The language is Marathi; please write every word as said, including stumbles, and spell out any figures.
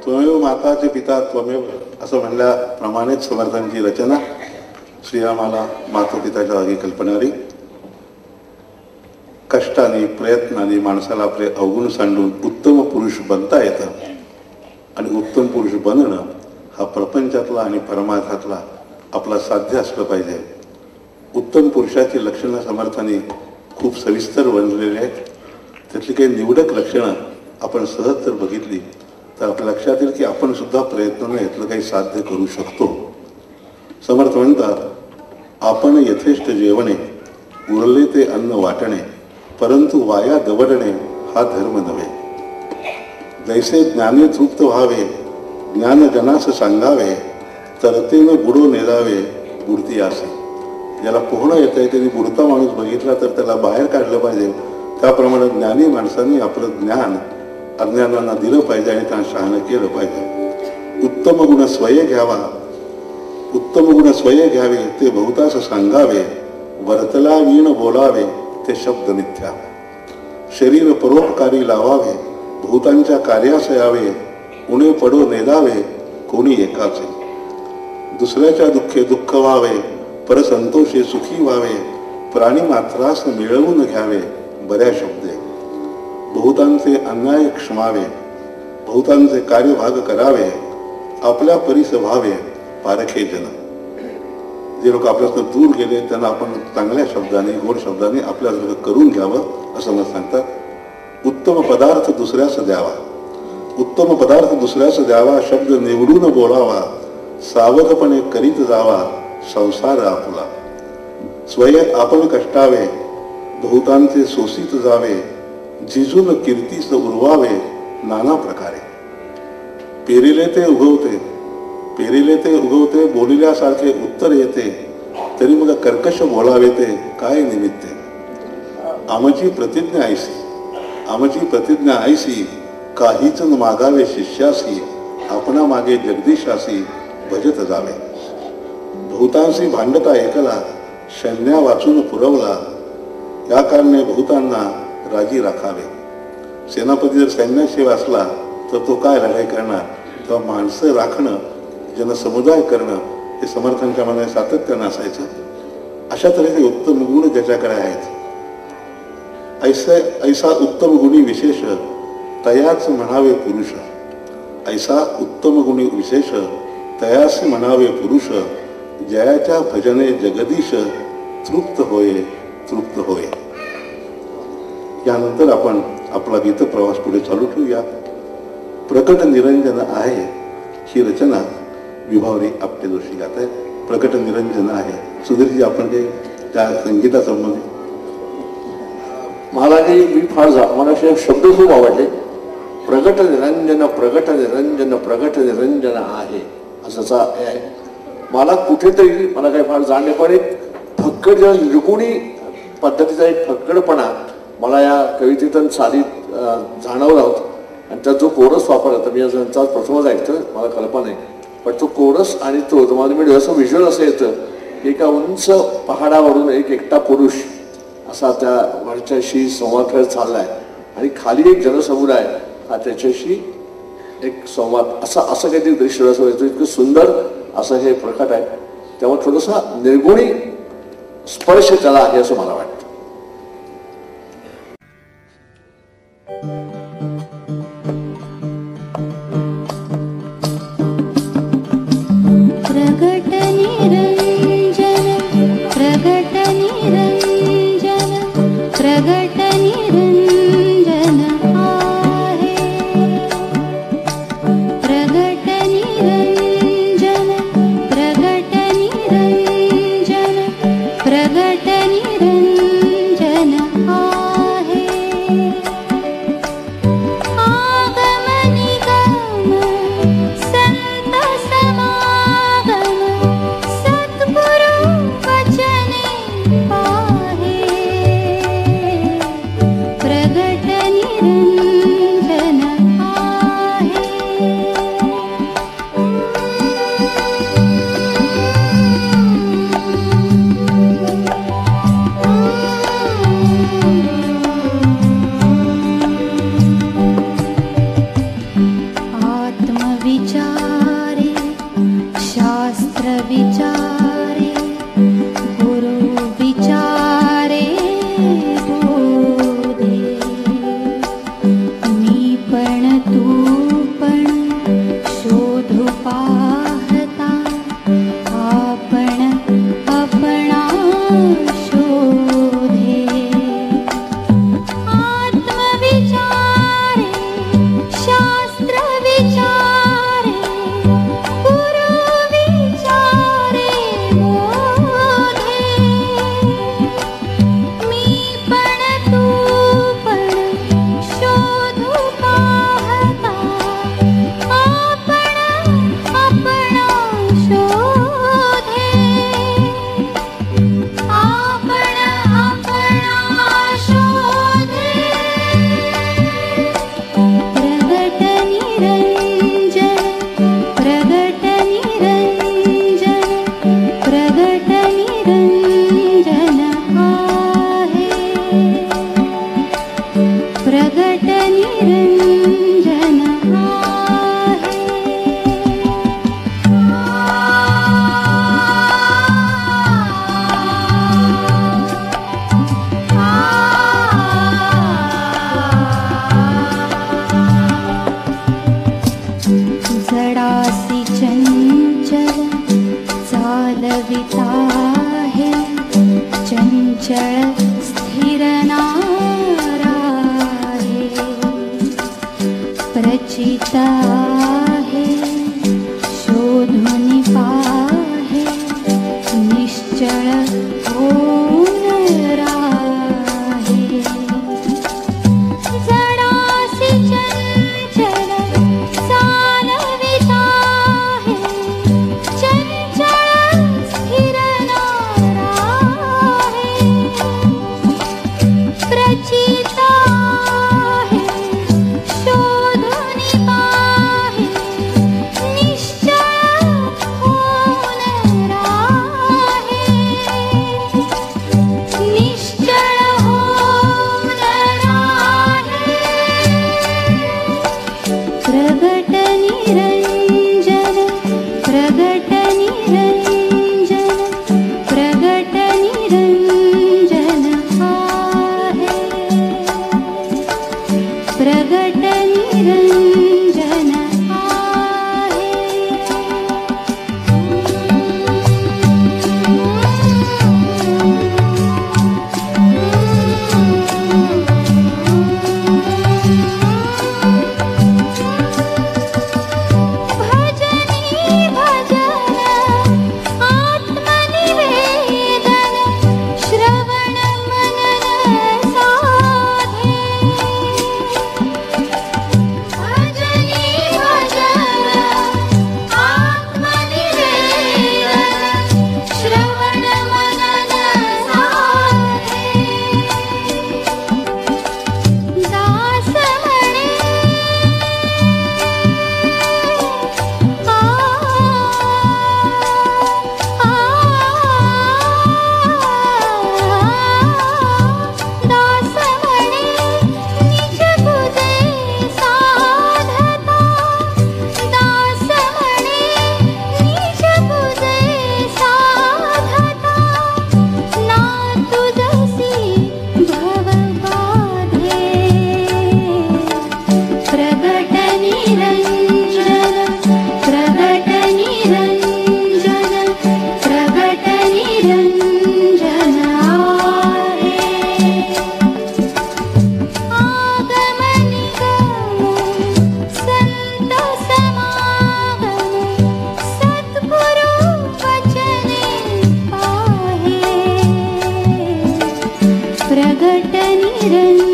त्वमेव माताचे पिता त्वमेव असं म्हणल्याप्रमाणेच समर्थांची रचना श्रीरामाला माता पिताच्या जागी कल्पणारी. कष्टाने प्रयत्नाने माणसाला आपले अवगुण सांडून उत्तम पुरुष बनता येतं आणि उत्तम पुरुष बनणं हा प्रपंचातला आणि परमार्थातला आपला साध्य असलं पाहिजे. उत्तम पुरुषाची लक्षणं समर्थांनी खूप सविस्तर वर्णलेली आहेत. त्यातली काही निवडक लक्षणं आपण सहज जर बघितली तर आपल्या लक्षात येईल की आपण सुद्धा प्रयत्नाने यातलं काही साध्य करू शकतो. समर्थ म्हणतात, आपण यथेष्ट जेवणे उरले ते अन्न वाटणे, परंतु वाया दवडणे हा धर्म नव्हे. जैसे ज्ञाने तृप्त व्हावे ज्ञानजनास सांगावे, तरतेनं बुडो नेदावे बुडती आसे. ज्याला पोहणं येत आहे त्यांनी बुडता माणूस बघितला तर त्याला बाहेर काढलं पाहिजे. त्याप्रमाणे ज्ञानी माणसांनी आपलं ज्ञान अज्ञानांना दिलं पाहिजे आणि त्यांना शहाणं केलं पाहिजे. उत्तम गुण स्वय घ्यावा, उत्तम गुण स्वय घ्यावे ते बहुतास सांगावे, वर्तला वीण बोलावे ते शब्द मिथ्या. शरीर परोपकारी लावावे भूतांच्या कार्यास यावे, उणे पडो नेदावे कोणी एकाचे. दुसऱ्याच्या दुःखे दुःख व्हावे परसंतोषे सुखी व्हावे, प्राणी मात्रास मिळवून घ्यावे बऱ्या शब्दे. बहुतांचे अन्याय क्षमावे बहुतांचे कार्यभाग करावे, आपल्या परीस व्हावे पारखे जन. जे लोक आपल्यापासून दूर गेले त्यांना आपण चांगल्या शब्दाने गोड शब्दाने आपल्यासारखं करून घ्यावं असं मला सांगतात. उत्तम पदार्थ दुसऱ्यास द्यावा, उत्तम पदार्थ दुसऱ्यास द्यावा, शब्द निवडून बोलावा, सावधपणे करीत जावा संसार आपुला. स्वय आपण कष्टावे बहुतांचे सोसित जावे, जिजून कीर्तीस उरवावे नाना प्रकारे. पेरिले ते उगवते पेरिले ते उगवते, बोलिल्यासारखे उत्तर येते, तरी मग कर्कश बोलावे ते काय निमित्ते. आमची प्रतिज्ञा ऐसी आमची प्रतिज्ञा ऐसी, काहीच मागावे शिष्यासी, आपणा मागे जगदीशासी भजत जावे. बहुतांशी भांडता एकला, शन्या वाचून पुरवला, या कारणे बहुतांना राजी राखावे. सेनापती जर सैन्याशी वाचला तर तो काय लढाई करणार, तेव्हा माणसं राखणं जनसमुदाय करणं हे समर्थांच्या मनात सातत्यानं असायचं. अशा तऱ्हेचे उत्तम गुण ज्याच्याकडे आहेत. ऐसे ऐसा उत्तम गुणी विशेष तयाच म्हणावे पुरुष. ऐसा उत्तम गुणी विशेष तयास म्हणावे पुरुष, जयाच्या भजने जगदीश तृप्त होय तृप्त होय. यानंतर आपण आपला गीत प्रवास पुढे चालू ठेवूया. प्रकट निरंजन आहे ही रचना विभावरी आपटे जोशी गात आहे. प्रकट निरंजन आहे. सुधीरजी आपण काही त्या संगीतासंबंधी. मला काही मी फार मला शब्द खूप आवडले. प्रगट निरंजन प्रगट निरंजन प्रगट निरंजन आहे असंच आहे. मला कुठेतरी मला काही फार जाणले पण एक फक्कड जेव्हा निर्गुणी पद्धतीचा एक फक्कडपणा मला या कवितेतून साधीत जाणवला होता. आणि त्यात जो कोरस वापरला तर मी त्यांचा प्रथमच ऐकतं, मला कल्पना नाही, पण तो कोरस आणि तो तुम्हाला मी जसं व्हिज्युअल असं येतं की एका उंच पहाडावरून एक एकटा पुरुष असा त्या वरच्याशी संवाद करत चालला आहे आणि खाली एक जनसमुदाय हा त्याच्याशी एक संवाद असा असं काहीतरी दृश्य असं येतं. इतकं सुंदर असं हे प्रकट आहे. त्यामुळे थोडासा निर्गुणी स्पर्श त्याला आहे असं मला वाटतं. प्रगट निरंजन प्रगट निरंजन प्रगट निरंजन आहे. प्रगट निरंजन प्रगट निरंजन प्रगट निरंजन विचारे शास्त्र विचारे गुरु विचारे बोधे मी पण तू पण शोधू पाहता आपण अपना शोधे आत्मविचारे शास्त्र विचारे गुरु विचारे बोधे मी पण तू पण शोधू पाहता आपण अपना शोधे आपण अपना शोधे प्रगट निरंजन प्रगट निरंजन प्रगट निरंजन आहे प्रगट निरंजन जडासी चंचल चालविता है चंचल स्थिर नाराहे प्रचिता है शोधून पाहे निश्चळ होऊन राहे जडासी चंचल चालविता है चंचल स्थिर नाराहे प्रचिता है शोधून पाहे निश्चळ होऊन राहे निश्चळ होऊन राहे प्रगट निरंजन प्रगट निरंजन प्रगट निरंजन आहे प्रगट निरंजन भजनी भजन आत्मनिवेदन श्रवण मनन साधे भजनी भजन आत्मनिवेदन श्रवण मनन साधे दास म्हणे आ दास म्हणे निज बुद्धे साधता दास म्हणे निज बुद्धे साधता ना तुझसी भव बाधे प्रगट निरंजन प्रगट निरंजन प्रगट निरंजन आहे आगम निगम संत समागम सद्गुरु वचने पाहे प्रगट निरंजन